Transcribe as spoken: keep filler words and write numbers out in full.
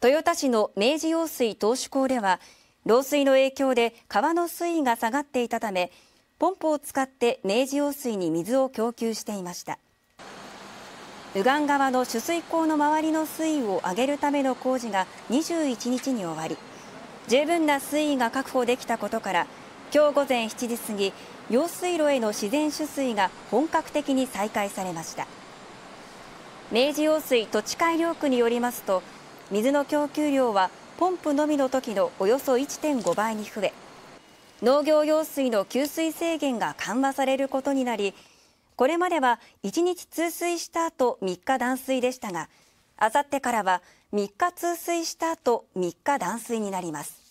豊田市の明治用水頭首工では漏水の影響で川の水位が下がっていたためポンプを使って明治用水に水を供給していました。右岸側の取水口の周りの水位を上げるための工事がにじゅういちにちに終わり、十分な水位が確保できたことから今日午前しちじ過ぎ、用水路への自然取水が本格的に再開されました。明治用水土地改良区によりますと、水の供給量はポンプのみの時のおよそ いってんご 倍に増え、農業用水の給水制限が緩和されることになり、これまではいちにち通水した後みっか断水でしたが、あさってからはみっか通水した後みっか断水になります。